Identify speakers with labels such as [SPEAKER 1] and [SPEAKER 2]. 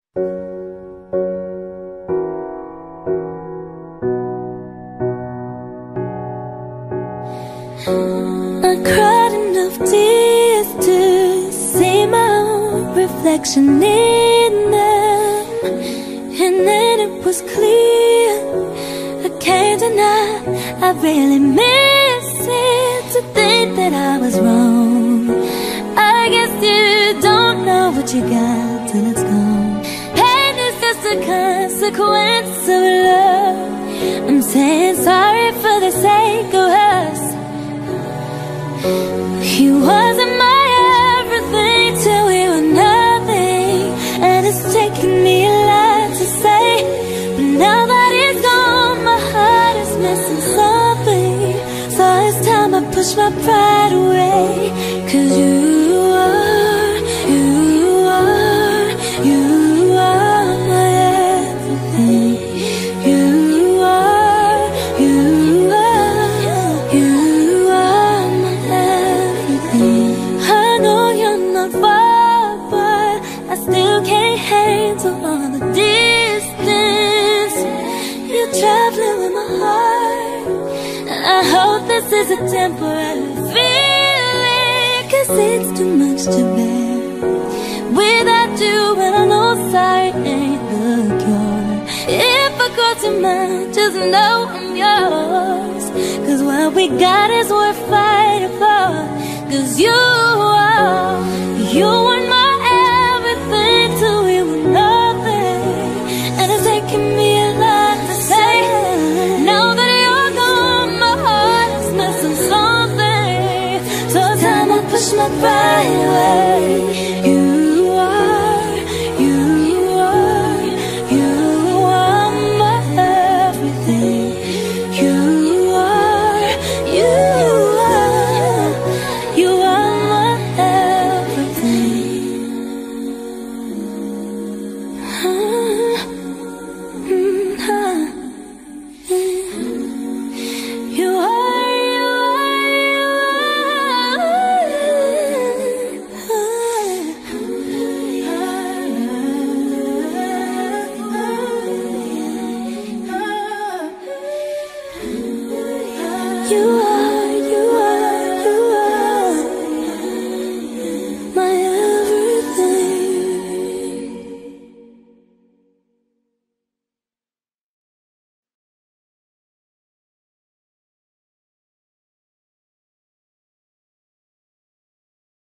[SPEAKER 1] I cried enough tears to see my own reflection in them, and then it was clear, I can't deny, I really miss it, to think that I was wrong. I guess you don't know what you got till it's gone. Pain is just a consequence of love. I'm saying sorry for the sake of us. You wasn't my everything till we were nothing, and it's taken me a lot to say, but now that he's gone, my heart is missing something. So it's time I push my pride away, 'cause you are my everything. You are my everything. I know you're not far, but I still can't handle all the distance. You're traveling with my heart, and I hope this is a temporary feeling, 'cause it's too much to bear without you, and I know sorry ain't the cure. If I go too much, just know I'm yours, 'cause what we got is worth fighting for. 'Cause you are